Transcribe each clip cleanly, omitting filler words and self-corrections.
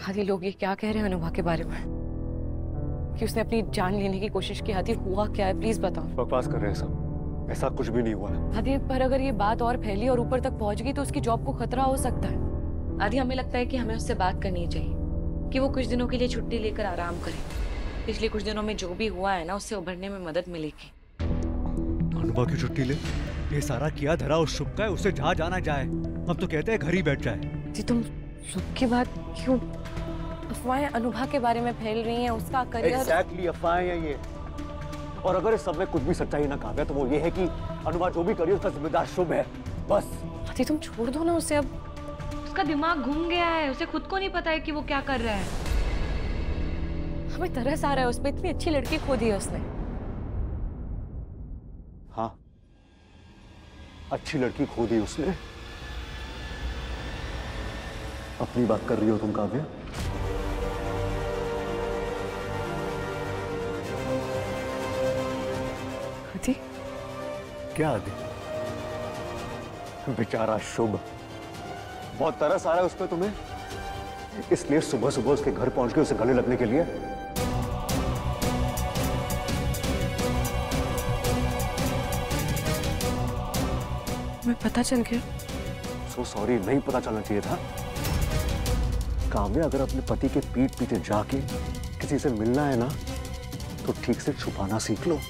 आदि लोग ये क्या कह रहे हैं अनुभा के बारे में कि उसने अपनी जान लेने की कोशिश की? आदि हुआ क्या है, प्लीज बताओ। बकवास कर रहे हैं सब, ऐसा कुछ भी नहीं हुआ है। आदि पर अगर ये बात और फैली और ऊपर तक पहुंच गई तो उसकी जॉब को खतरा हो सकता है। आदि हमें लगता है कि हमें उससे बात करनी चाहिए कि वो कुछ दिनों के लिए छुट्टी लेकर आराम करे। पिछले कुछ दिनों में जो भी हुआ है ना, उससे उभरने में मदद मिलेगी। अनुभा की छुट्टी ले? ये सारा किया धरा उस शुभ का है, उससे जहाँ जाना जाए। हम तो कहते हैं घर ही बैठ जाए। जी तुम शुभ की बात क्यों? अफवाहें अनुभा के बारे में फैल रही हैं, उसका करियर। एग्जैक्टली अफवाहें हैं ये। और अगर इस सब में कुछ भी सच्चाई ना काव्या तो वो ये है कि अनुभा जो भी करियर उसका जिम्मेदार शुभ है, बस। आदि तुम छोड़ दो ना उसे अब। उसका दिमाग घूम गया है, उसे खुद को नहीं पता है कि वो क्या कर रहा है। हमें तरस आ रहा है उस पर, इतनी अच्छी लड़की खो दी है उसने। हाँ, अच्छी लड़की खो दी उसने। अपनी बात कर रही हो तुम काव्या? आदि? क्या आदि? बेचारा शुभ, बहुत तरस आ रहा है उस पर तुम्हें, इसलिए सुबह सुबह उसके घर पहुंच के उसे गले लगने के लिए। मैं पता चल गया। सो सॉरी, नहीं पता चलना चाहिए था। काव्या, अगर अपने पति के पीठ पीछे जाके किसी से मिलना है ना तो ठीक से छुपाना सीख लो।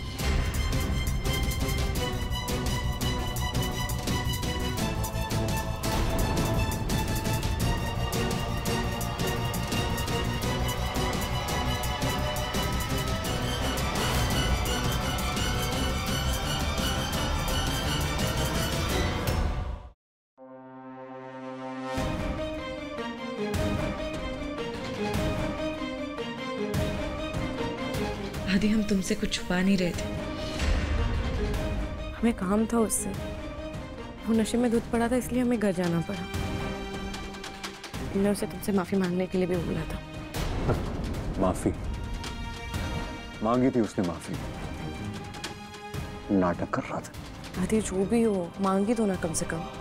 आदि हम तुमसे कुछ छुपा नहीं रहे थे। हमें काम था उससे, वो नशे में धुत पड़ा था, इसलिए हमें घर जाना पड़ा। मैंने उसे तुमसे माफी मांगने के लिए भी बोला था। माफी मांगी थी उसने? माफी? नाटक कर रहा था। आदि जो भी हो, मांगी तो ना कम से कम।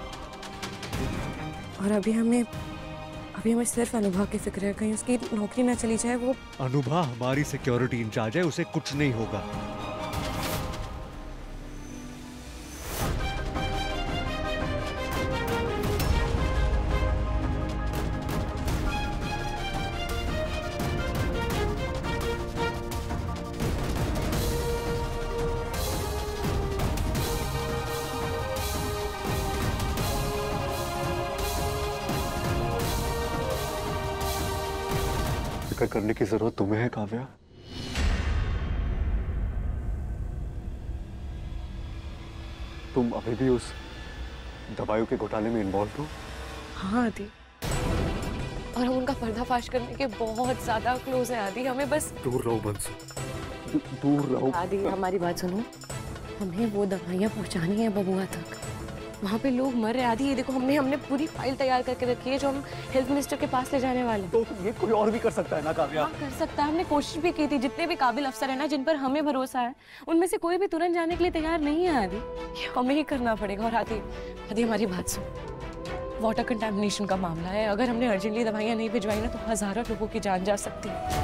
और अभी हमें सिर्फ अनुभा की फिक्र है, कहीं उसकी नौकरी ना चली जाए। वो अनुभा हमारी सिक्योरिटी इंचार्ज है, उसे कुछ नहीं होगा। फिक्र करने की जरूरत तुम्हें है काव्या। तुम अभी भी उस दवाइयों के घोटाले में इन्वॉल्व हो? हाँ आदि, और हम उनका पर्दाफाश करने के बहुत ज्यादा क्लोज हैं आदि। हमें बस दूर रहो बंसु, दूर रहो। आदि हमारी बात सुनो, हमें वो दवाइयाँ पहुंचानी है बबुआ तक। वहाँ पे लोग मर रहे आदि। ये देखो, हमने पूरी फाइल तैयार करके रखी है जो हम हेल्थ मिनिस्टर के पास ले जाने वाले। तो ये कोई और भी कर सकता है ना काव्या? हाँ कर सकता है, हमने कोशिश भी की थी। जितने भी काबिल अफसर है ना, जिन पर हमें भरोसा है, उनमें से कोई भी तुरंत जाने के लिए तैयार नहीं है आदि। हमें ही करना पड़ेगा। और आदि हमारी बात सुन, वाटर कंटेमिनेशन का मामला है। अगर हमने अर्जेंटली दवाइयाँ नहीं भिजवाई ना तो हजारों लोगों की जान जा सकती है।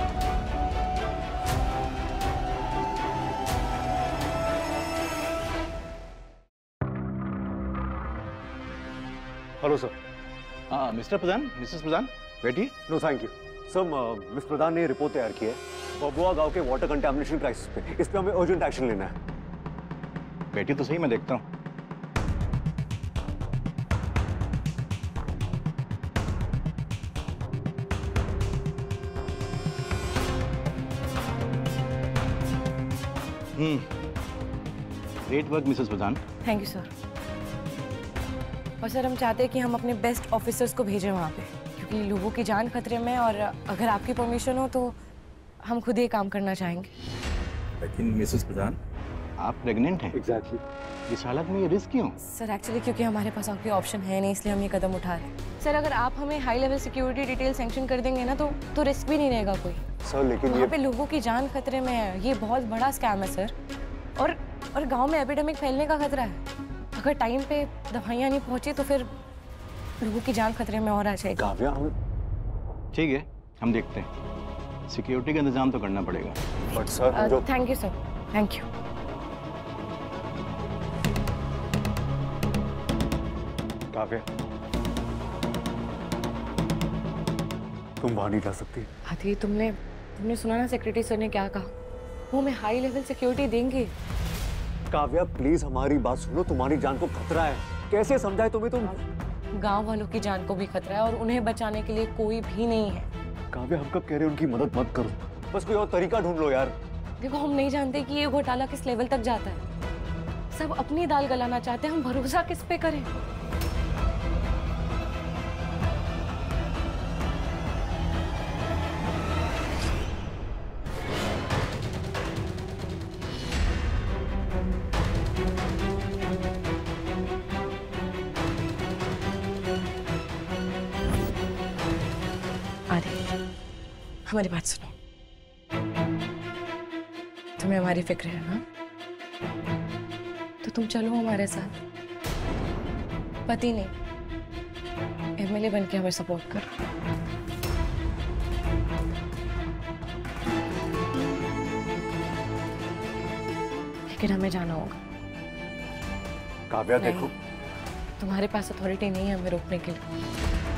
Hello sir. हाँ मिस्टर प्रधान, मिसेस प्रधान, बैठिए। No thank you sir. Miss Pradhan ने रिपोर्ट तैयार की है बबुआ गांव के वाटर कंटेमिनेशन क्राइसिस पे। इस पे हमें अर्जेंट एक्शन लेना है। बैठिए तो सही, मैं देखता हूँ। Great work missus Pradhan. Thank you sir. और सर हम चाहते हैं कि हम अपने बेस्ट ऑफिसर्स को भेजें वहाँ पे, क्योंकि लोगों की जान खतरे में। और अगर आपकी परमिशन हो तो हम खुद ही काम करना चाहेंगे। लेकिन मिसेस प्रधान, आप प्रेग्नेंट हैं। एग्जैक्टली। इस हालत में ये रिस्क क्यों? सर एक्चुअली क्योंकि हमारे पास और कोई ऑप्शन है नहीं, इसलिए हम ये कदम उठा रहे हैं। सर अगर आप हमें high level security detail sanction कर देंगे ना तो रिस्क भी नहीं रहेगा कोई। सर लेकिन वहाँ पे लोगों की जान खतरे में है। ये बहुत बड़ा स्कैम है सर। और गाँव में एपिडेमिक फैलने का खतरा है। अगर टाइम पे दवाइयाँ नहीं पहुँची तो फिर लोगों की जान खतरे में और आ जाएगी। काव्या, ठीक है, हम देखते हैं। सिक्योरिटी का इंतजाम तो करना पड़ेगा। बट सर जो thank you sir, thank you. Kavya, तुम वहां नहीं जा सकती। आदि तुमने सुना ना सेक्रेटरी सर ने क्या कहा? वो हमें हाई लेवल सिक्योरिटी देंगे। काव्या प्लीज हमारी बात सुनो, तुम्हारी जान को खतरा है। कैसे समझाए तुम्हें? तुम गांव वालों की जान को भी खतरा है और उन्हें बचाने के लिए कोई भी नहीं है। काव्या हम कब कह रहे हैं उनकी मदद मत करो, बस कोई और तरीका ढूंढ लो यार। देखो हम नहीं जानते कि ये घोटाला किस लेवल तक जाता है। सब अपनी दाल गलाना चाहते हैं, हम भरोसा किस पे करें? हमारी बात सुनो, तुम्हें हमारी फिक्र है ना, तो तुम चलो हमारे साथ। पति नहीं, एमएलए बन के हमें सपोर्ट करो। लेकिन हमें जाना होगा। काव्या देखो, तुम्हारे पास अथॉरिटी नहीं है हमें रोकने के लिए।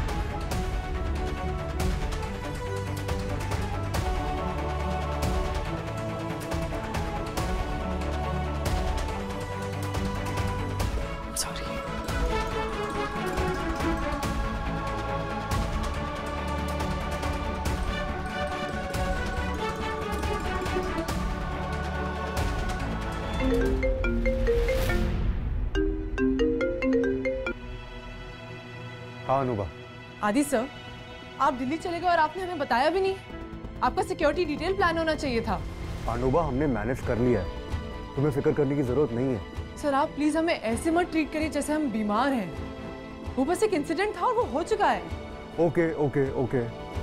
हाँ अनुबा। आदि सर, आप दिल्ली चले गए और आपने हमें बताया भी नहीं। आपका सिक्योरिटी डिटेल प्लान होना चाहिए था। अनुबा हमने मैनेज कर लिया है, तुम्हें फिक्र करने की जरूरत नहीं है। सर आप प्लीज हमें ऐसे मत ट्रीट करिए जैसे हम बीमार हैं। वो बस एक इंसिडेंट था और वो हो चुका है। ओके ओके ओके,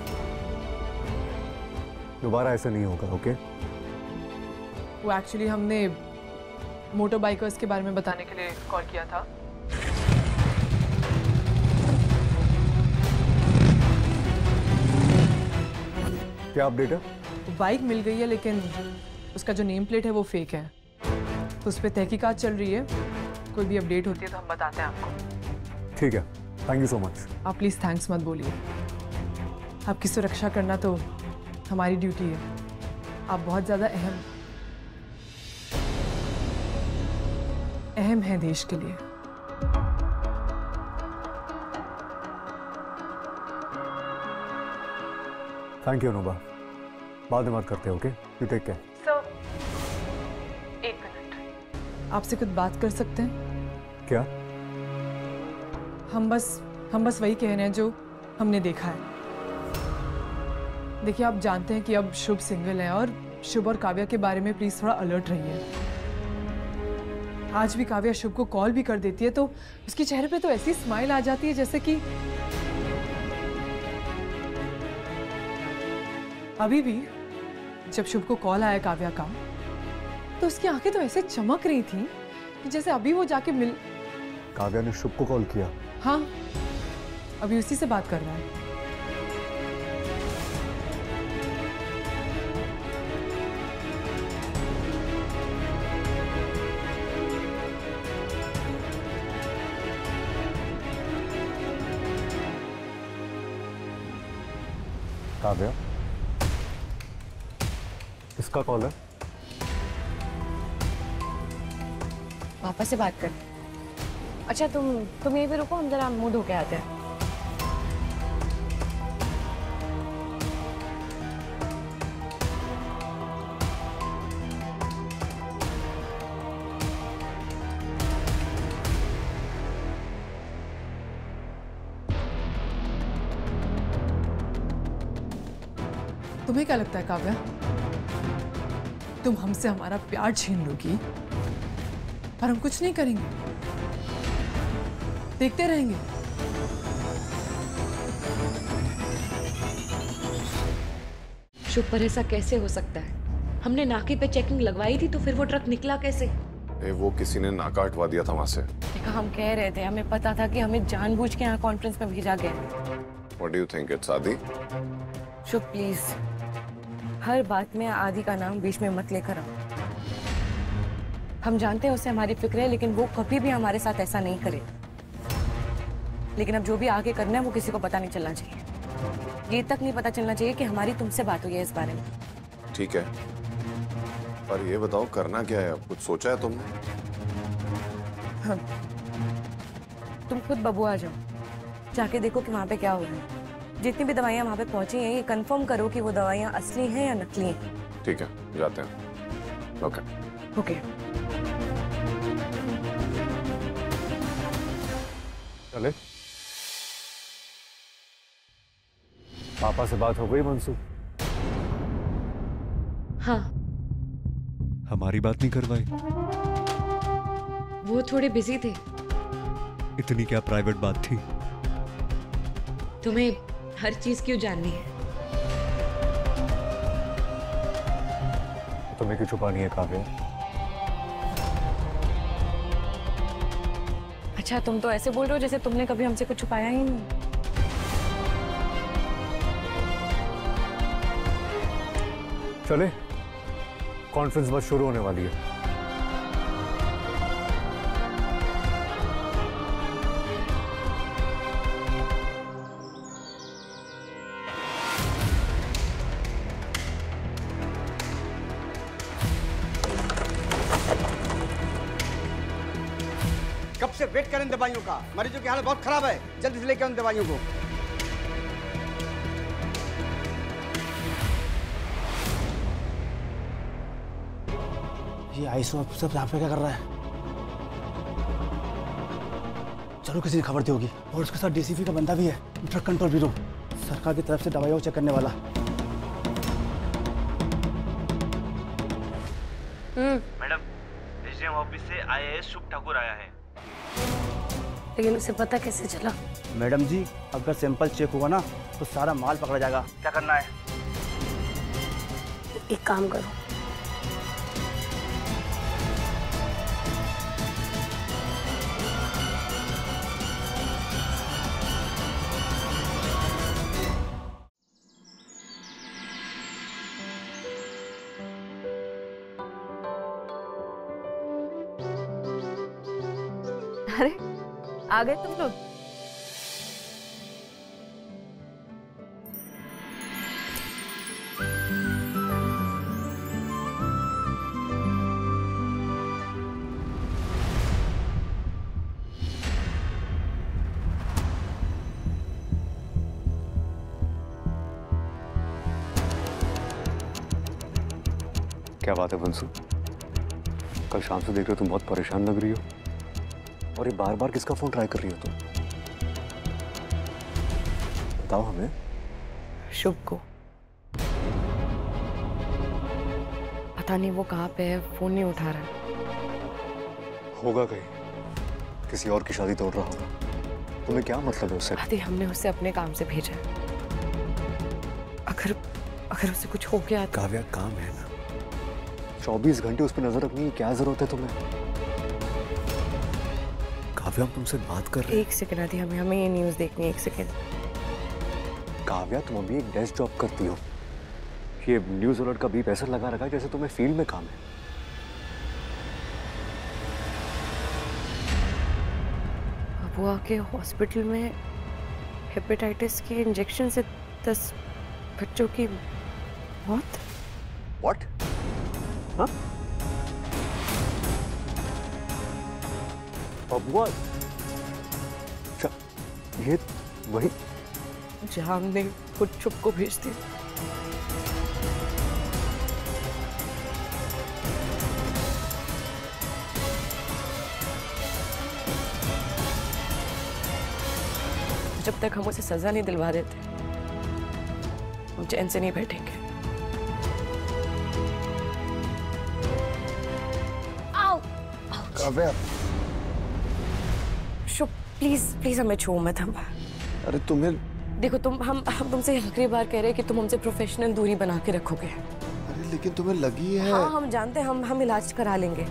दोबारा ऐसा नहीं होगा। ओके वो एक्चुअली हमने मोटर बाइकर्स के बारे में बताने के लिए कॉल किया था। क्या अपडेट है? बाइक मिल गई है लेकिन उसका जो नेम प्लेट है वो फेक है, तो उस पर तहकीकात चल रही है। कोई भी अपडेट होती है तो हम बताते हैं आपको। ठीक है, थैंक यू सो मच। आप प्लीज थैंक्स मत बोलिए, आपकी सुरक्षा करना तो हमारी ड्यूटी है। आप बहुत ज्यादा अहम हैं देश के लिए। थैंक यू अनुबा, बाद में बात करते हैं। Okay, you take care. Sir एक मिनट, आपसे कुछ बात कर सकते हैं क्या? हम बस वही कह रहे हैं जो हमने देखा है। देखिए आप जानते हैं कि अब शुभ सिंगल है और शुभ और काव्या के बारे में प्लीज थोड़ा अलर्ट रहिए। आज भी काव्या शुभ को कॉल भी कर देती है तो उसके चेहरे पे तो ऐसी स्माइल आ जाती है जैसे कि अभी भी जब शुभ को कॉल आया काव्या का तो उसकी आंखें तो ऐसे चमक रही थी कि जैसे अभी वो जाके मिल। काव्या ने शुभ को कॉल किया? हाँ, अभी उसी से बात कर रहा है। काव्या, किसका कॉल है? पापा से बात कर। अच्छा तुम यहीं पे रुको, हम जरा मुंह धो के आते हैं। तुम्हें क्या लगता है काव्या, तुम हमसे हमारा प्यार छीन लोगी और हम कुछ नहीं करेंगे, देखते रहेंगे? शुभ पर ऐसा कैसे हो सकता है? हमने नाके पे चेकिंग लगवाई थी तो फिर वो ट्रक निकला कैसे? वो किसी ने नाका हटवा दिया था वहां से। देखा, हम कह रहे थे, हमें पता था कि हमें जानबूझ के यहाँ कॉन्फ्रेंस में भेजा गया। What do you think? It's Adi? Shubh please हर बात में आदि का नाम बीच में मत लेकर आओ। हम जानते हैं उसे हमारी फिक्र है, लेकिन वो कभी भी हमारे साथ ऐसा नहीं करे। लेकिन अब जो भी आगे करना है वो किसी को पता नहीं चलना चाहिए। ये तक नहीं पता चलना चाहिए कि हमारी तुमसे बात हुई है इस बारे में। ठीक है, पर ये बताओ करना क्या है? अब कुछ सोचा है तुमने? हाँ, तुम खुद बबू आ जाओ, जाके देखो कि वहाँ पे क्या हो रहा है। जितनी भी दवाइयाँ वहाँ पे पहुंची हैं, ये कंफर्म करो कि वो दवाइयाँ असली हैं या नकली हैं। ठीक है, जाते हैं। Okay okay. चले। पापा से बात हो गई मनसू? हाँ, हमारी बात नहीं करवाई? वो थोड़े बिजी थे। इतनी क्या प्राइवेट बात थी? तुम्हें हर चीज क्यों जाननी है? तुम्हें क्यों छुपानी है काव्या? अच्छा, तुम तो ऐसे बोल रहे हो जैसे तुमने कभी हमसे कुछ छुपाया ही नहीं। चले, कॉन्फ्रेंस बस शुरू होने वाली है। कब से वेट करें दवाइयों का? मरीजों की हालत बहुत खराब है, जल्दी से लेकर उन दवाइयों को। ये आईसीयू ऑफिसर यहाँ पे क्या कर रहा है? चलो किसी की खबर दी होगी। और उसके साथ डीसीपी का बंदा भी है, ड्रग कंट्रोल ब्यूरो, सरकार की तरफ से दवाइयों को चेक करने वाला। मैडम, एसडीएम ऑफिस से आईएएस शुभ ठाकुर आया है। लेकिन उसे पता कैसे चला? मैडम जी, अगर सैंपल चेक हुआ ना तो सारा माल पकड़ा जाएगा। क्या करना है? एक काम करो, अरे आ गए तुम लोग। क्या बात है बंसू? कल शाम से देख रहे हो तुम बहुत परेशान लग रही हो, और ये बार बार किसका फोन ट्राई कर रही हो तुम? बताओ हमें। शुभ को। पता नहीं वो कहाँ पे है, फोन नहीं उठा रहा है। होगा कहीं किसी और की शादी तोड़ रहा होगा। तुम्हें क्या मतलब है उससे? आदि, हमने उसे अपने काम से भेजा है। अगर उसे कुछ हो गया तो... काव्या, काम है ना, 24 घंटे उस पर नजर रखने की क्या जरूरत है तुम्हें? काव्या, हम तुमसे बात कर रहे हैं। एक सेकंड आदि, हमें ये न्यूज़ देखनी है। एक सेकंड। काव्या, तुम अभी एक डेस्क जॉब करती हो, ये न्यूज़ अलर्ट का बीप ऐसा लगा रखा है जैसे तुम्हें फील्ड में काम है। अब वो आके हॉस्पिटल में हेपेटाइटिस के इंजेक्शन से 10 बच्चों की मौत। What? हाँ? बबुआ, ये वही जहाँ हमने खुद शुभ को भेज दिया। जब तक हम उसे सजा नहीं दिलवा देते, हम चैन से नहीं बैठेंगे। आओ, काव्या, शुभ प्लीज प्लीज हमें छू मत। हम अरे तुम्हें... देखो, हम तुमसे आखिरी बार कह रहे हैं कि तुम हमसे प्रोफेशनल दूरी बना के रखोगे। अरे लेकिन तुम्हें लगी है। हाँ, हम जानते हैं, हम इलाज करा लेंगे।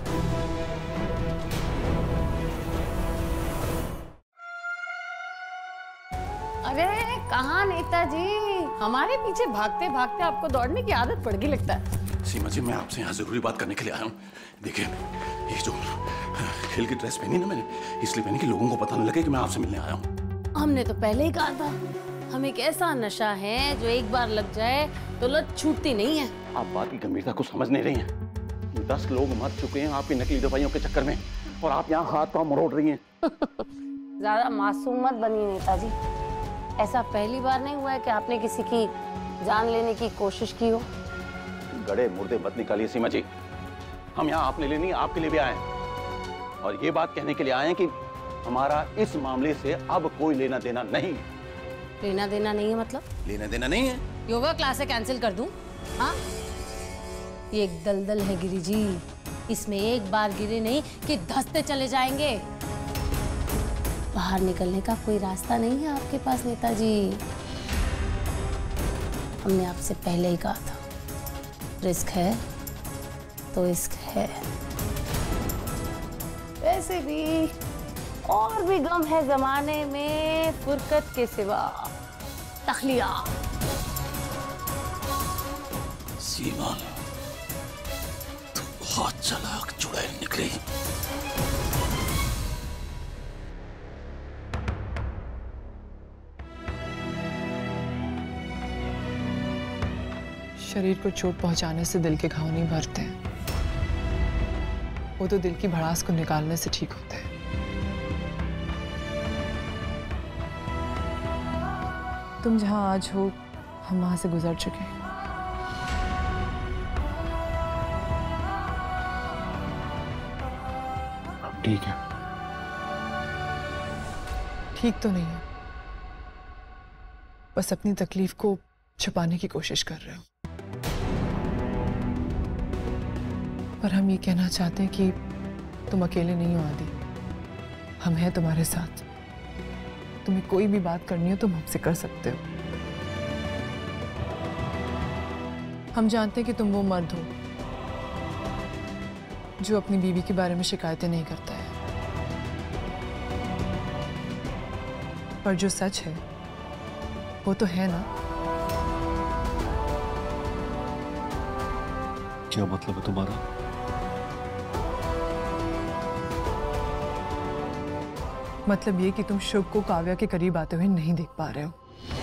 अरे कहाँ नेताजी, हमारे पीछे भागते भागते आपको दौड़ने की आदत पड़ गई लगता है। सीमा जी, मैं आपसे यहाँ जरूरी बात करने के लिए आया हूँ। देखिए, ये जो खेल की ड्रेस पहनी ना मैंने, इसलिए पहनी कि लोगों को पता न लगे कि मैं आपसे मिलने आया हूँ। हमने तो पहले ही कहा था, हमें एक ऐसा नशा है जो एक बार लग जाए तो लत छूटती नहीं है। आप बात की गंभीरता को समझ नहीं रही हैं। 10 लोग मर चुके हैं आपकी नकली दवाइयों के चक्कर में, और आप यहाँ हाथ पांव मरोड़ रही हैं। ज्यादा मासूम मत बनिए नेताजी। ऐसा पहली बार नहीं हुआ है कि आपने किसी की जान लेने की कोशिश की हो। गड़े मुर्दे मत निकालिए सीमा जी। हम यहाँ आपने लिए नहीं, आपके लिए भी आए हैं, और ये बात कहने के लिए आए हैं कि हमारा इस मामले से अब कोई लेना देना नहीं। लेना देना नहीं है मतलब? लेना देना नहीं है। योगा क्लासे कैंसिल कर दूं? हाँ, ये एक दलदल है गिरी जी, इसमें एक बार गिरे नहीं कि धंसते चले जाएंगे। बाहर निकलने का कोई रास्ता नहीं है आपके पास नेताजी। हमने आपसे पहले ही कहा था, रिस्क है तो इश्क है। वैसे भी और भी गम है जमाने में फुरकत के सिवा, तखलिया। सीमा, तू बहुत चालाक चुड़ैल निकली। शरीर को चोट पहुंचाने से दिल के घाव नहीं भरते हैं, वो तो दिल की भड़ास को निकालने से ठीक होते हैं। तुम जहां आज हो, हम वहां से गुजर चुके हैं। ठीक है। ठीक तो नहीं है, बस अपनी तकलीफ को छुपाने की कोशिश कर रहे हो। पर हम ये कहना चाहते हैं कि तुम अकेले नहीं हो आदि, हम हैं तुम्हारे साथ। तुम्हें कोई भी बात करनी हो तुम हमसे कर सकते हो। हम जानते हैं कि तुम वो मर्द हो जो अपनी बीवी के बारे में शिकायतें नहीं करता है, पर जो सच है वो तो है ना। क्या मतलब है तुम्हारा? मतलब ये कि तुम शुभ को काव्या के करीब आते हुए नहीं देख पा रहे हो।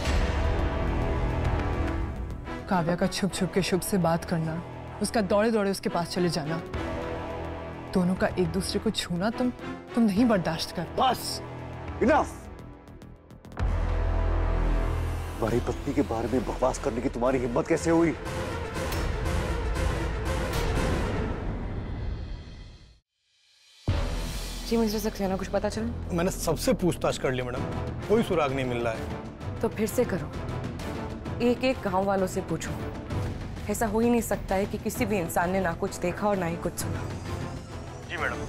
काव्या का छुप छुप के शुभ से बात करना, उसका दौड़े दौड़े उसके पास चले जाना, दोनों का एक दूसरे को छूना तुम नहीं बर्दाश्त कर। बस, इनफ। तुम्हारी पत्नी के बारे में बकवास करने की तुम्हारी हिम्मत कैसे हुई? जी मिस्टर सक्सेना, कुछ पता चला? मैंने सबसे पूछताछ कर ली मैडम, कोई सुराग नहीं मिल रहा है। तो फिर से करो, एक एक गांव वालों से पूछो। ऐसा हो ही नहीं सकता है कि किसी भी इंसान ने ना कुछ देखा और ना ही कुछ सुना। जी मैडम।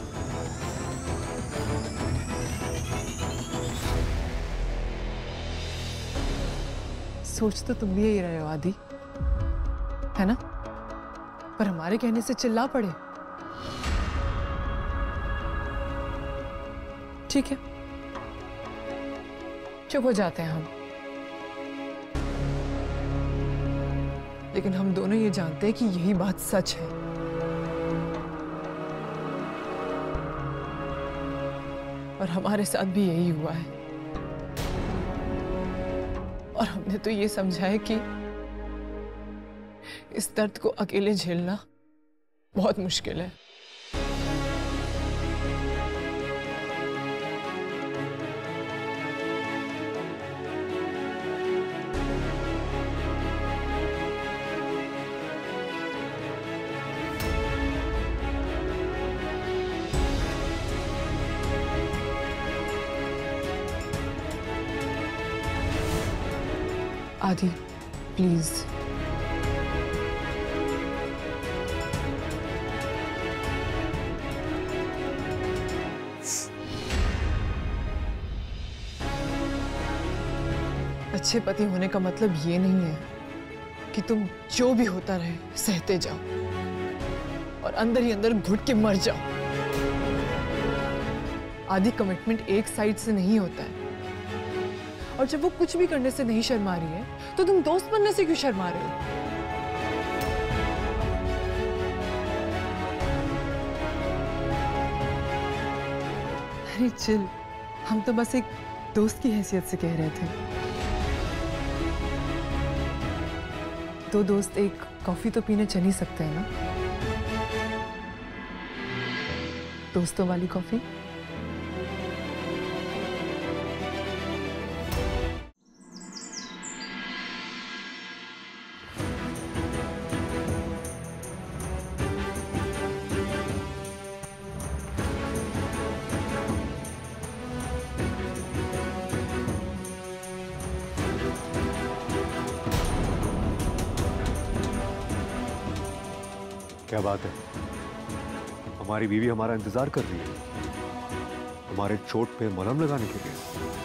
सोच तो तुम भी यही रहे हो आदि, है ना? पर हमारे कहने से चिल्ला पड़े। ठीक है, चुप हो जाते हैं हम, लेकिन हम दोनों ये जानते हैं कि यही बात सच है। और हमारे साथ भी यही हुआ है, और हमने तो ये समझा है कि इस दर्द को अकेले झेलना बहुत मुश्किल है। आदि, प्लीज। अच्छे पति होने का मतलब ये नहीं है कि तुम जो भी होता रहे सहते जाओ और अंदर ही अंदर घुट के मर जाओ। आदि, कमिटमेंट एक साइड से नहीं होता है, और जब वो कुछ भी करने से नहीं शर्मा रही है तो तुम दोस्त बनने से क्यों शर्मा रहे हो? अरे चिल, हम तो बस एक दोस्त की हैसियत से कह रहे थे। दो दोस्त एक कॉफी तो पीने चल ही सकते हैं ना? दोस्तों वाली कॉफी। क्या बात है? हमारी बीवी हमारा इंतजार कर रही है, हमारे चोट पे मलहम लगाने के लिए।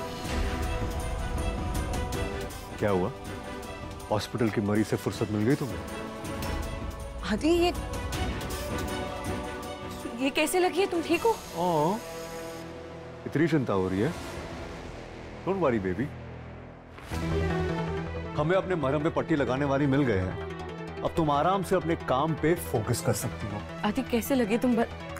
क्या हुआ? हॉस्पिटल की मरीज से फुर्सत मिल गई तुम्हें? आदि, ये कैसे लगी है? तुम ठीक हो? इतनी चिंता हो रही है? डोंट वरी बेबी, हमें अपने मरहम पे पट्टी लगाने वाली मिल गए हैं। अब तुम आराम से अपने काम पे फोकस कर सकती हो। आदि कैसे लगे तुम?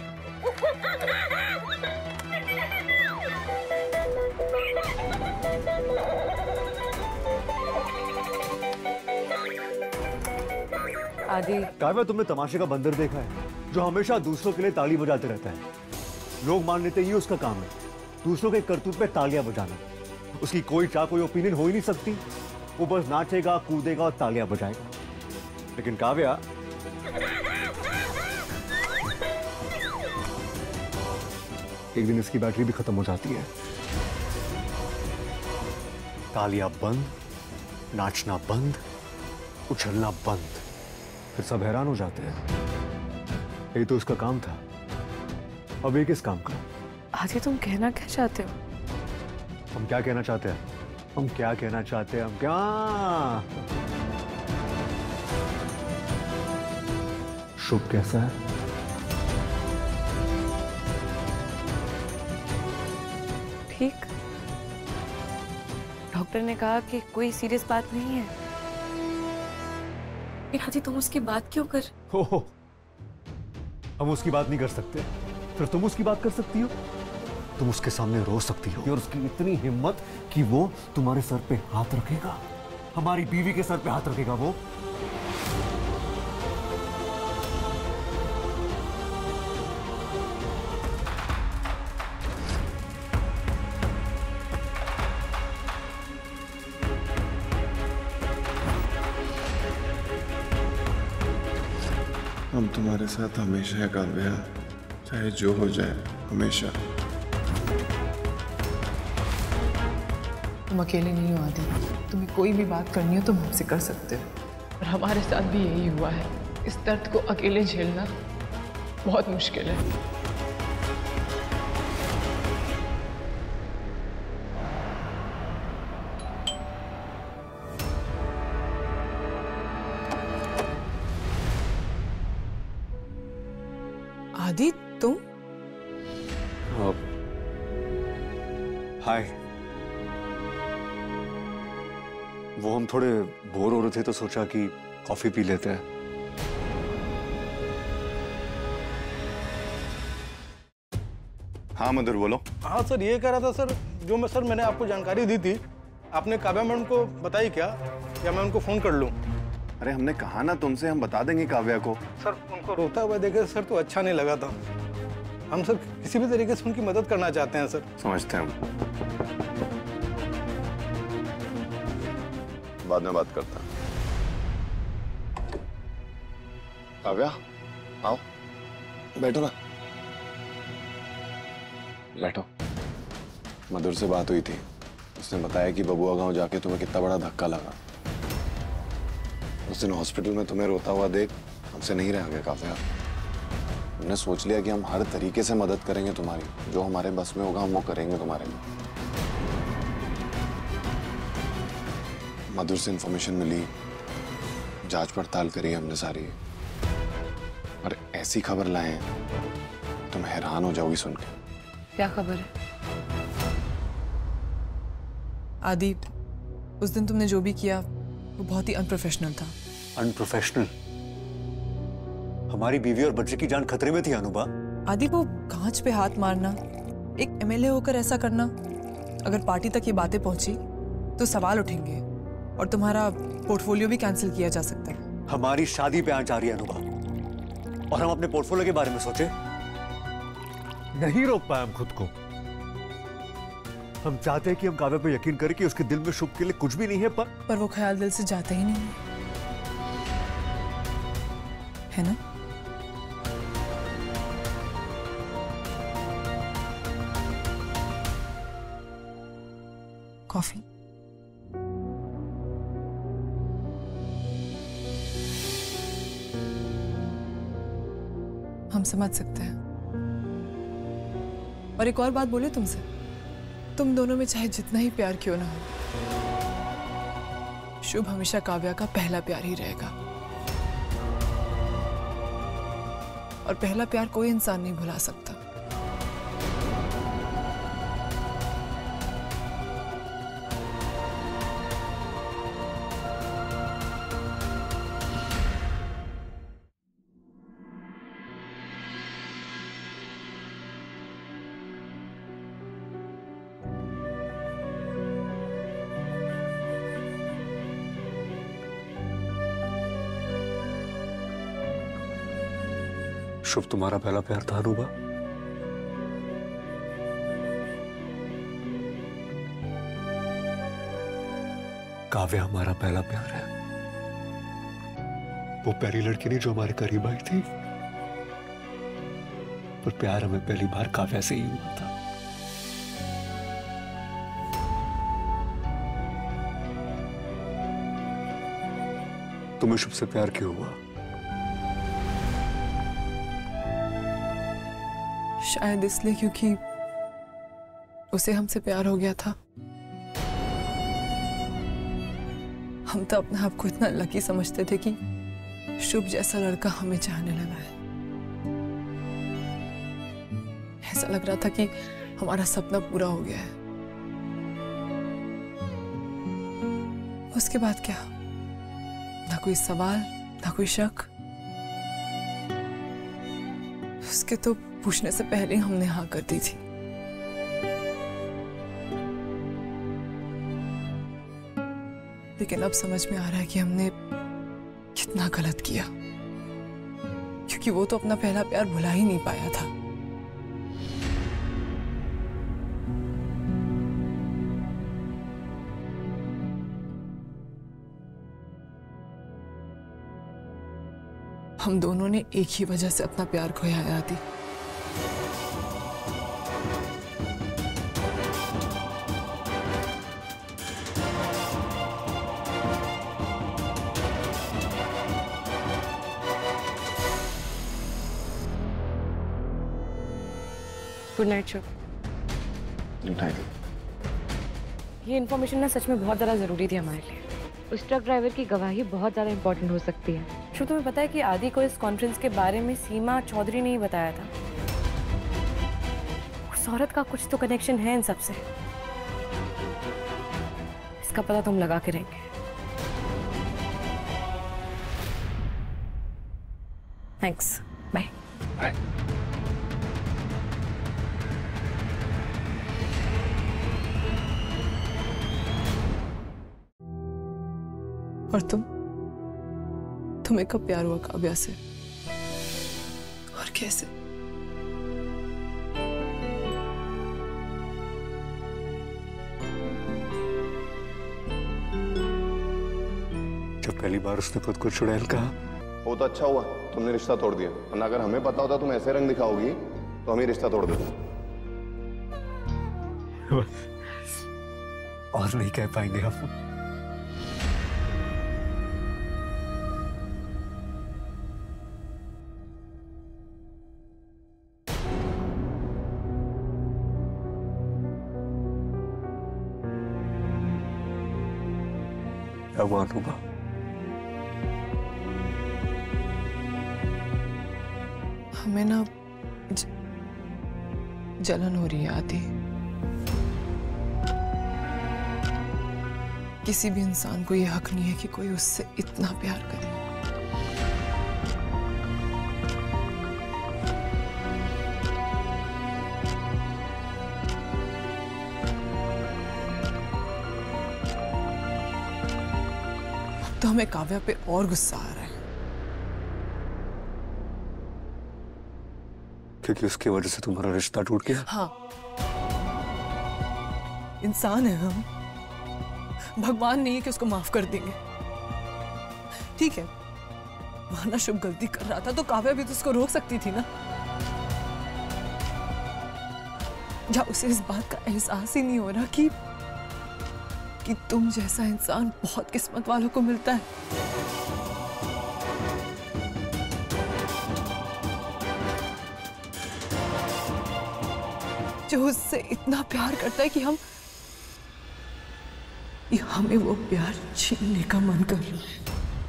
आदि, काव्या, तुमने तमाशे का बंदर देखा है जो हमेशा दूसरों के लिए ताली बजाते रहता है? लोग मान लेते ये उसका काम है, दूसरों के करतूत पे तालियां बजाना। उसकी कोई कोई ओपिनियन हो ही नहीं सकती, वो बस नाचेगा, कूदेगा और तालियां बजाएगा। लेकिन काव्या, एक दिन इसकी बैटरी भी खत्म हो जाती है। तालियां बंद, नाचना बंद, उछलना बंद, फिर सब हैरान हो जाते हैं। यही तो उसका काम था, अब ये किस काम का? आदि, तुम कहना क्या चाहते हो? हम क्या कहना चाहते हैं? हम क्या कहना चाहते हैं? हम क्या? शुभ कैसा है? ठीक। डॉक्टर ने कहा कि कोई सीरियस बात नहीं है। आदि, तुम उसकी बात क्यों कर? हो, हम उसकी बात नहीं कर सकते, फिर तुम उसकी बात कर सकती हो। तुम उसके सामने रो सकती हो, और उसकी इतनी हिम्मत कि वो तुम्हारे सर पे हाथ रखेगा, हमारी बीवी के सर पे हाथ रखेगा वो। हम तुम्हारे साथ हमेशा है काव्या, चाहे जो हो जाए, हमेशा। तुम अकेले नहीं हो आदि, तुम्हें कोई भी बात करनी हो तुम हमसे कर सकते हो, और हमारे साथ भी यही हुआ है। इस दर्द को अकेले झेलना बहुत मुश्किल है। आदि, तुम? हाय। वो हम थोड़े बोर हो रहे थे तो सोचा कि कॉफी पी लेते हैं। हाँ मधुर, बोलो। हाँ सर, ये कह रहा था सर, जो मैंने आपको जानकारी दी थी, आपने काव्या मैडम को बताई क्या, या मैं उनको फोन कर लूँ? अरे हमने कहा ना तुमसे, हम बता देंगे काव्या को। सर उनको रोता हुआ देखे सर तो अच्छा नहीं लगा था। हम सर किसी भी तरीके से उनकी मदद करना चाहते हैं सर। समझते हैं हम, बाद में बात करता हैं। काव्या, आओ, बैठो ना, बैठो। मधुर से बात हुई थी, उसने बताया कि बबुआ गांव जाके तुम्हें कितना बड़ा धक्का लगा। उस दिन हॉस्पिटल में तुम्हें रोता हुआ देख हमसे नहीं रह गया काव्या। हमने सोच लिया कि हम हर तरीके से मदद करेंगे तुम्हारी, जो हमारे बस में होगा हम वो करेंगे तुम्हारे लिए। मधुर से इंफॉर्मेशन मिली, जांच पड़ताल करी हमने सारी, और ऐसी खबर लाए हैं तुम हैरान हो जाओगी सुन के। क्या खबर है? आदि, उस दिन तुमने जो भी किया वो बहुत ही अनप्रोफेशनल था। अनप्रोफेशनल? हमारी बीवी और बच्चे की जान खतरे में थी अनुबा। आदि, वो कांच पे हाथ मारना, एक एमएलए होकर ऐसा करना, अगर पार्टी तक ये बातें पहुंची तो सवाल उठेंगे और तुम्हारा पोर्टफोलियो भी कैंसिल किया जा सकता है। हमारी शादी पे आंच आ रही है अनुबा, और हम अपने पोर्टफोलियो के बारे में सोचे? नहीं रोक पाए हम खुद को। हम चाहते हैं कि हम काव्या पे यकीन करें कि उसके दिल में शुभ के लिए कुछ भी नहीं है, पर वो ख्याल दिल से जाता ही नहीं है ना? कॉफी? हम समझ सकते हैं। और एक और बात बोले तुमसे, तुम दोनों में चाहे जितना ही प्यार क्यों ना हो, शुभ हमेशा काव्या का पहला प्यार ही रहेगा। और पहला प्यार कोई इंसान नहीं भुला सकता। शुभ तुम्हारा पहला प्यार था अनुबा? काव्या हमारा पहला प्यार है। वो पहली लड़की नहीं जो हमारे करीब आई थी, पर प्यार हमें पहली बार काव्या से ही हुआ था। तुम्हें शुभ से प्यार क्यों हुआ? शायद इसलिए क्योंकि उसे हमसे प्यार हो गया था। हम तो अपने आप को इतना लकी समझते थे कि शुभ जैसा लड़का हमें चाहने लगा है। ऐसा लग रहा था कि हमारा सपना पूरा हो गया है। उसके बाद क्या? ना कोई सवाल, ना कोई शक। उसके तो पूछने से पहले ही हमने हाँ कर दी थी। लेकिन अब समझ में आ रहा है कि हमने कितना गलत किया, क्योंकि वो तो अपना पहला प्यार भुला ही नहीं पाया था। हम दोनों ने एक ही वजह से अपना प्यार खोया है Adi. Good night Shubh. Good night. ये इन्फॉर्मेशन ना सच में बहुत ज़्यादा ज़रूरी थी हमारे लिए। उस ट्रक ड्राइवर की गवाही बहुत ज़्यादा इंपॉर्टेंट हो सकती है। शुभ, तुम्हें पता है कि आदि को इस कॉन्फ्रेंस के बारे में सीमा चौधरी ने ही बताया था। उस औरत का कुछ तो कनेक्शन है इन सबसे। इसका पता तुम लगा के रहेंगे। Thanks, bye. बाय। और तुम्हें कब प्यार हुआ काव्या से, और कैसे? जब पहली बार उसने खुद को चुड़ैल कहा। वो तो अच्छा हुआ तुमने रिश्ता तोड़ दिया, वरना अगर हमें पता होता तुम ऐसे रंग दिखाओगी तो हम ही रिश्ता तोड़ देते। और नहीं कह पाएंगे हम। भगवान होगा। हमें ना जलन हो रही है आदि। किसी भी इंसान को ये हक नहीं है कि कोई उससे इतना प्यार करे। अब तो हमें काव्या पे और गुस्सा आ रहा है क्योंकि उसकी वजह से तुम्हारा रिश्ता टूट गया। हाँ, इंसान है हम, भगवान नहीं है कि उसको माफ कर देंगे। ठीक है, माना शुभ गलती कर रहा था तो काव्या भी तो उसको रोक सकती थी ना। या उसे इस बात का एहसास ही नहीं हो रहा कि तुम जैसा इंसान बहुत किस्मत वालों को मिलता है। जो उससे इतना प्यार करता है कि हमें वो प्यार छीनने का मन कर रहा है।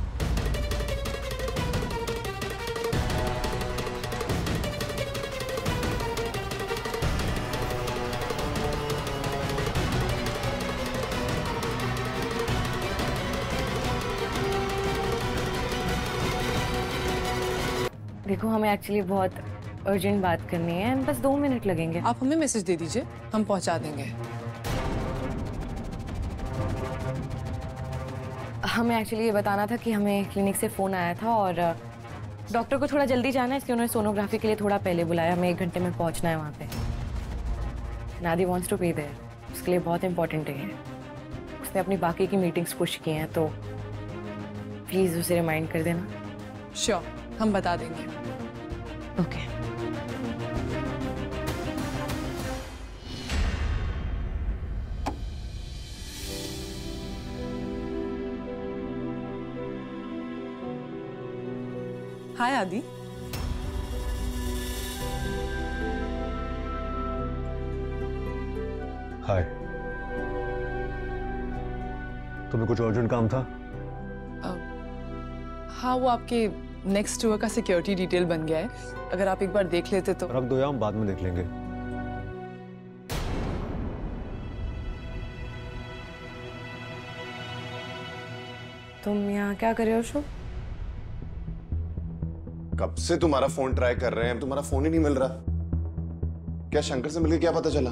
देखो, हमें एक्चुअली बहुत अर्जेंट बात करनी है, बस 2 मिनट लगेंगे। आप हमें मैसेज दे दीजिए, हम पहुंचा देंगे। हमें एक्चुअली ये बताना था कि हमें क्लिनिक से फ़ोन आया था और डॉक्टर को थोड़ा जल्दी जाना है, इसलिए उन्होंने सोनोग्राफी के लिए थोड़ा पहले बुलाया। हमें 1 घंटे में पहुंचना है वहाँ पे। नादी वॉन्ट्स टू बी देयर, उसके लिए बहुत इंपॉर्टेंट है। उसने अपनी बाकी की मीटिंग्स पुश की हैं, तो प्लीज़ उसे रिमाइंड कर देना। श्योर, हम बता देंगे। ओके। हाय आदि। हाय। तुम्हें कुछ अर्जेंट काम था? हाँ, वो आपके नेक्स्ट टूर का सिक्योरिटी डिटेल बन गया है, अगर आप एक बार देख लेते तो। रख दो या हम बाद में देख लेंगे। तुम यहाँ क्या कर रहे हो शुभ? कब से तुम्हारा फोन ट्राई कर रहे हैं, तुम्हारा फोन ही नहीं मिल रहा। क्या शंकर से मिलके क्या पता चला?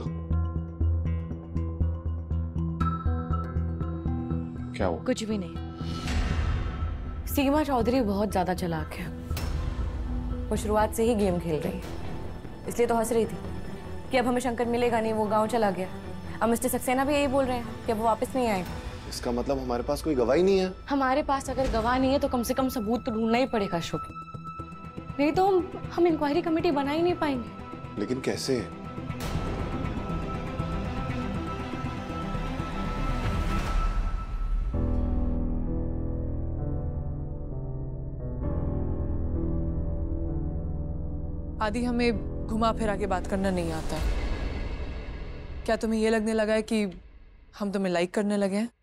क्या हुआ? कुछ भी नहीं। सीमा चौधरी बहुत ज्यादा चालाक है। वो शुरुआत से ही गेम खेल रही है, इसलिए तो हंस रही थी कि अब हमें शंकर मिलेगा नहीं, वो गांव चला गया। अब मिस्टर सक्सेना भी यही बोल रहे हैं कि अब वो वापस नहीं आएगा। इसका मतलब हमारे पास कोई गवाही नहीं है? हमारे पास अगर गवाह नहीं है तो कम से कम सबूत तो ढूंढना ही पड़ेगा शुभ, नहीं तो हम इंक्वायरी कमेटी बना ही नहीं पाएंगे। लेकिन कैसे? आदि, हमें घुमा फिरा के बात करना नहीं आता। क्या तुम्हें ये लगने लगा है कि हम तुम्हें लाइक करने लगे हैं?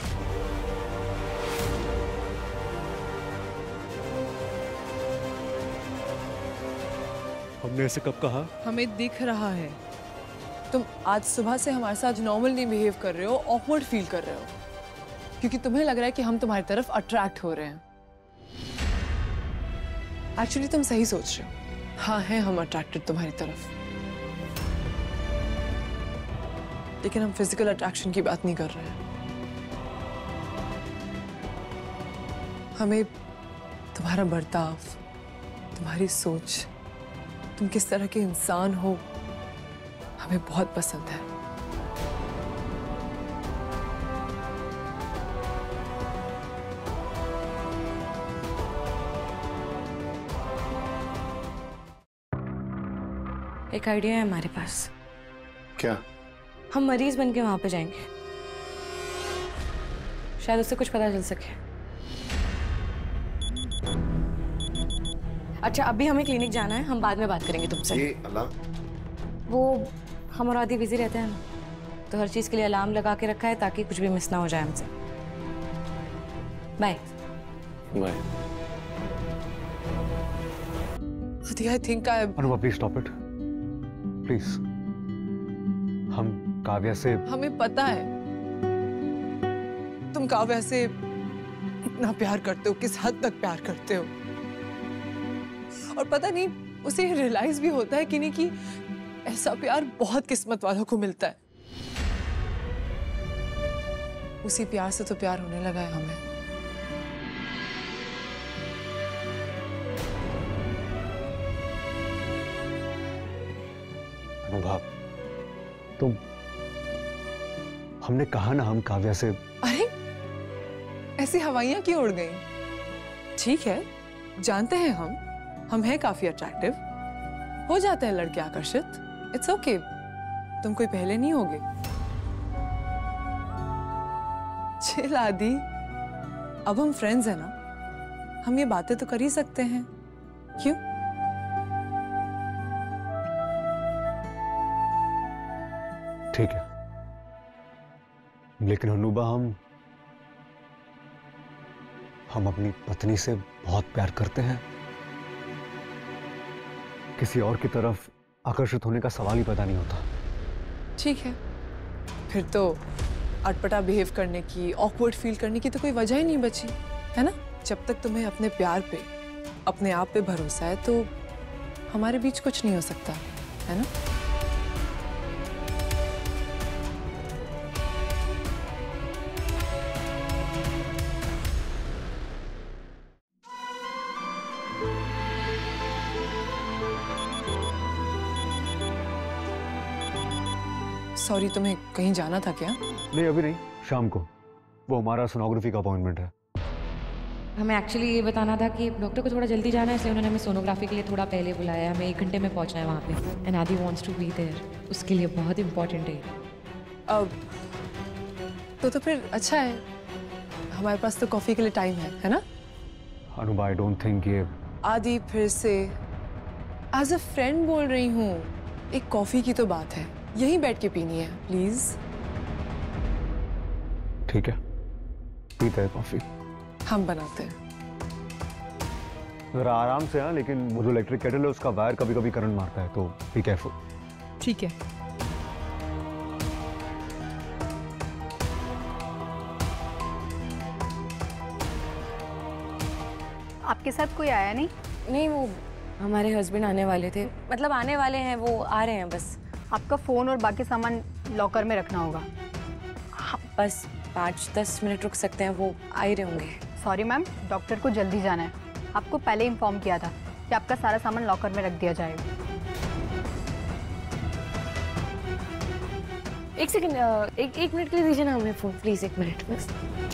हमने ऐसे कब कहा? हमें दिख रहा है, तुम आज सुबह से हमारे साथ नॉर्मल नहीं बिहेव कर रहे हो, ऑकवर्ड फील कर रहे हो, क्योंकि तुम्हें लग रहा है कि हम तुम्हारी तरफ अट्रैक्ट हो रहे हैं। एक्चुअली तुम सही सोच रहे हो। हाँ, हैं हम अट्रैक्टेड तुम्हारी तरफ, लेकिन हम फिजिकल अट्रैक्शन की बात नहीं कर रहे हैं। हमें तुम्हारा बर्ताव, तुम्हारी सोच, तुम किस तरह के इंसान हो, हमें बहुत पसंद है। एक आइडिया है हमारे पास। क्या? हम मरीज बन के वहां पे जाएंगे, शायद उससे कुछ पता चल सके। अच्छा, अभी हमें क्लिनिक जाना है, हम बाद में बात करेंगे तुमसे। अल्लाह। वो हम और आदि बिजी रहते हैं ना, तो हर चीज के लिए अलार्म लगा के रखा है ताकि कुछ भी मिस ना हो जाए हमसे। Bye bye. I think Anupa, please stop it, please. हम काव्या से। हमें पता है काव्या से इतना प्यार करते हो, किस हद तक प्यार करते हो। और पता नहीं उसे रियलाइज भी होता है कि नहीं कि ऐसा प्यार बहुत किस्मत वालों को मिलता है। उसी प्यार से तो प्यार होने लगा है हमें। अनुभव, तुम, हमने कहा ना हम काव्या से। अरे ऐसी हवाइयां क्यों उड़ गई? ठीक है, जानते हैं हम हैं काफी अट्रैक्टिव, हो जाते हैं लड़के आकर्षित। इट्स ओके, तुम कोई पहले नहीं होगे। चिल आदि, अब हम फ्रेंड्स हैं ना, हम ये बातें तो कर ही सकते हैं, क्यों? ठीक है, लेकिन अनुबा, हम अपनी पत्नी से बहुत प्यार करते हैं। किसी और की तरफ आकर्षित होने का सवाल ही पैदा नहीं होता। ठीक है, फिर तो अटपटा बिहेव करने की, ऑकवर्ड फील करने की तो कोई वजह ही नहीं बची, है ना? जब तक तुम्हें अपने प्यार पे, अपने आप पे भरोसा है तो हमारे बीच कुछ नहीं हो सकता, है ना? सॉरी, तुम्हें कहीं जाना था क्या? नहीं, अभी नहीं, शाम को। वो हमारा सोनोग्राफी का अपॉइंटमेंट है। हमें एक्चुअली ये बताना था कि डॉक्टर को थोड़ा जल्दी जाना है, इसलिए उन्होंने हमें सोनोग्राफी के लिए थोड़ा पहले बुलाया है। हमें 1 घंटे में पहुंचना है वहाँ पे। एंड आदि वांट्स टू बी देयर, उसके लिए बहुत इंपॉर्टेंट है। अब तो फिर अच्छा है, हमारे पास तो कॉफी के लिए टाइम है ना? अनुबा, आई डोंट थिंक ये। आदि, फिर से एज अ फ्रेंड बोल रही हूँ, एक कॉफी की तो बात है, यहीं बैठ के पीनी है, प्लीज। ठीक है, पीते हैं कॉफी। हम बनाते हैं। जरा आराम से, हाँ, लेकिन वो जो इलेक्ट्रिक केटल है उसका वायर कभी कभी करंट मारता है, तो बी केयरफुल। ठीक है। आपके साथ कोई आया नहीं? नहीं, वो हमारे हस्बैंड आने वाले थे, मतलब आने वाले हैं, वो आ रहे हैं बस। आपका फ़ोन और बाकी सामान लॉकर में रखना होगा। हाँ, बस 5-10 मिनट रुक सकते हैं, वो आ ही रहे होंगे। सॉरी मैम, डॉक्टर को जल्दी जाना है। आपको पहले इन्फॉर्म किया था कि आपका सारा सामान लॉकर में रख दिया जाएगा। एक सेकंड, एक मिनट के लिए दीजिए ना हमें फोन, प्लीज, 1 मिनट बस।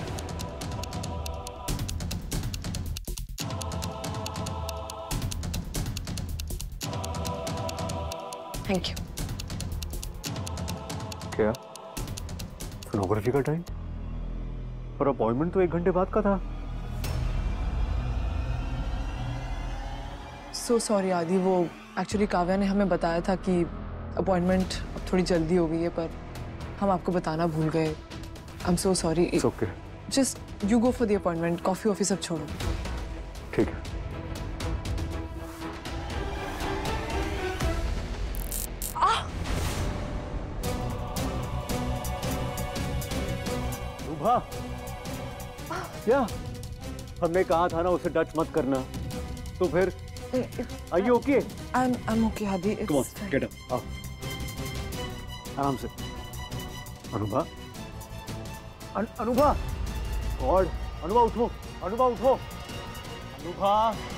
Thank you. क्या? सोनोग्राफी का टाइम? पर अपॉइंटमेंट तो 1 घंटे बाद का था। सो सॉरी आदि, वो एक्चुअली काव्या ने हमें बताया था कि अपॉइंटमेंट अब थोड़ी जल्दी हो गई है, पर हम आपको बताना भूल गए। I am so sorry. It's okay. Just you go for the appointment, coffee वॉफी सब छोड़ो। ठीक है। क्या? हमने कहा था ना उसे टच मत करना, तो फिर Are you okay? I'm okay, Adi. Come on, get up. आओ, आराम से। अनुबा, अनुबा, गॉड, अनुबा उठो, अनुबा उठो, Anubha.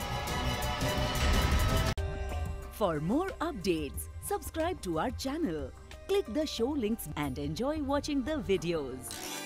For more updates, subscribe to our channel, click the show links and enjoy watching the videos.